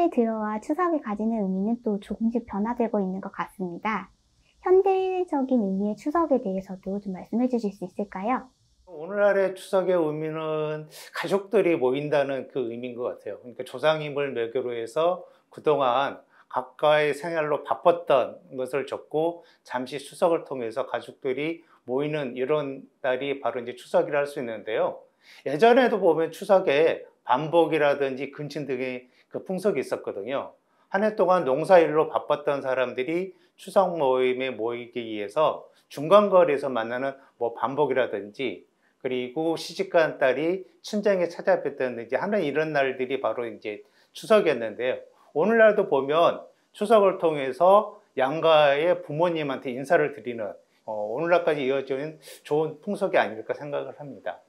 현대에 들어와 추석이 가지는 의미는 또 조금씩 변화되고 있는 것 같습니다. 현대적인 의미의 추석에 대해서도 좀 말씀해 주실 수 있을까요? 오늘날의 추석의 의미는 가족들이 모인다는 그 의미인 것 같아요. 그러니까 조상님을 매개로 해서 그동안 각가의 생활로 바빴던 것을 접고 잠시 추석을 통해서 가족들이 모이는 이런 날이 바로 이제 추석이라 할 수 있는데요. 예전에도 보면 추석에 반복이라든지 근친 등의 그 풍속이 있었거든요. 한 해 동안 농사일로 바빴던 사람들이 추석 모임에 모이기 위해서 중간거리에서 만나는 뭐 반복이라든지, 그리고 시집간 딸이 친정에 찾아뵙든지 하는 이런 날들이 바로 이제 추석이었는데요. 오늘날도 보면 추석을 통해서 양가의 부모님한테 인사를 드리는 오늘날까지 이어지는 좋은 풍속이 아닐까 생각을 합니다.